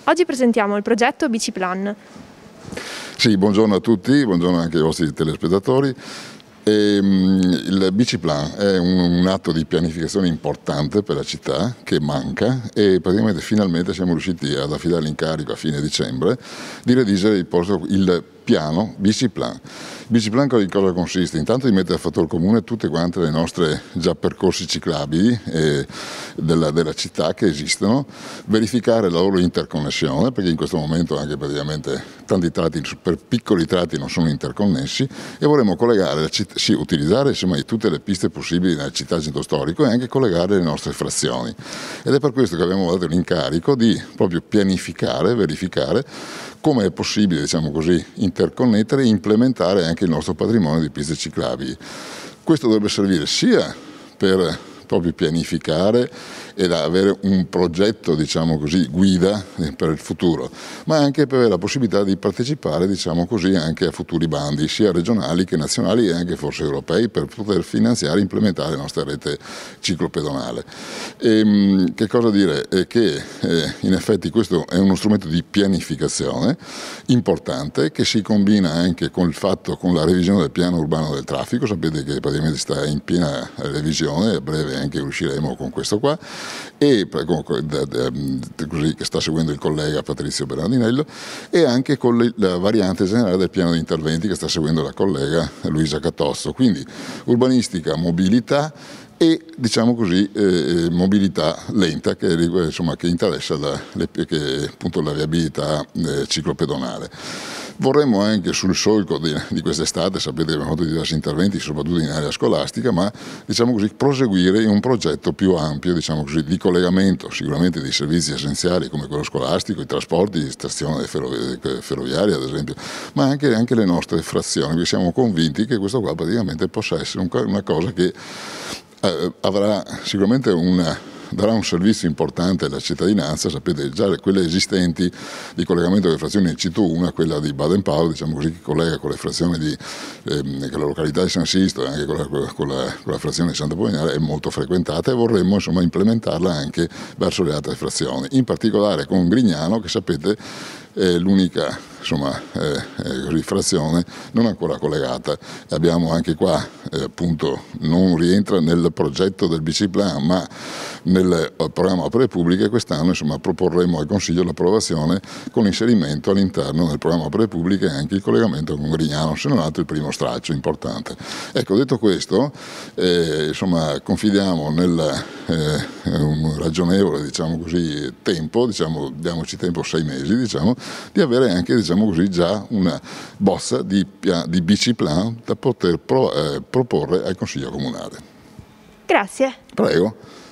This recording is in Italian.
Oggi presentiamo il progetto Biciplan. Sì, buongiorno a tutti, buongiorno anche ai vostri telespettatori. Il Biciplan è un atto di pianificazione importante per la città che manca e praticamente finalmente siamo riusciti ad affidare l'incarico a fine dicembre di redigere il piano Biciplan. Biciplan in cosa consiste? Intanto di mettere a fattor comune tutte quante le nostre già percorsi ciclabili della città che esistono, verificare la loro interconnessione, perché in questo momento anche praticamente tanti tratti, per piccoli tratti non sono interconnessi, e vorremmo collegare la città, sì, utilizzare insomma tutte le piste possibili nella città centro storico e anche collegare le nostre frazioni. Ed è per questo che abbiamo dato l'incarico di proprio pianificare, verificare come è possibile, diciamo così, interconnettere e implementare anche il nostro patrimonio di piste ciclabili. Questo dovrebbe servire sia per proprio pianificare ed avere un progetto, diciamo così, guida per il futuro, ma anche per avere la possibilità di partecipare, diciamo così, anche a futuri bandi, sia regionali che nazionali e anche forse europei, per poter finanziare e implementare la nostra rete ciclopedonale. Che cosa dire? È che in effetti questo è uno strumento di pianificazione importante che si combina anche con il fatto, con la revisione del piano urbano del traffico. Sapete che praticamente sta in piena revisione, a breve anche usciremo con questo qua, e così, che sta seguendo il collega Patrizio Bernardinello, e anche con la variante generale del piano di interventi che sta seguendo la collega Luisa Catozzo. Quindi urbanistica, mobilità e, diciamo così, mobilità lenta che interessa appunto la viabilità ciclopedonale. Vorremmo anche sul solco di quest'estate, sapete che abbiamo fatto diversi interventi soprattutto in area scolastica, ma diciamo così proseguire in un progetto più ampio, diciamo così, di collegamento sicuramente dei servizi essenziali come quello scolastico, i trasporti, di stazione ferroviaria ad esempio, ma anche le nostre frazioni, perché siamo convinti che questo qua praticamente possa essere una cosa che avrà sicuramente darà un servizio importante alla cittadinanza. Sapete già quelle esistenti di collegamento delle frazioni, ne cito una, quella di Baden-Powell, diciamo così, che collega con le frazioni con la località di San Sisto e anche con la frazione di Santa Polignare, è molto frequentata e vorremmo insomma implementarla anche verso le altre frazioni, in particolare con Grignano, che sapete è l'unica frazione non ancora collegata. Abbiamo anche qua appunto, non rientra nel progetto del Biciplan ma nel programma opere pubbliche. Quest'anno insomma proporremo al Consiglio l'approvazione con l'inserimento all'interno del programma opere pubbliche anche il collegamento con Grignano, se non altro il primo straccio importante. Ecco, detto questo, confidiamo nel un ragionevole, diciamo così, tempo, diamoci tempo 6 mesi, di avere anche, diciamo così, già una bozza di Biciplan da poter proporre al Consiglio Comunale. Grazie. Prego.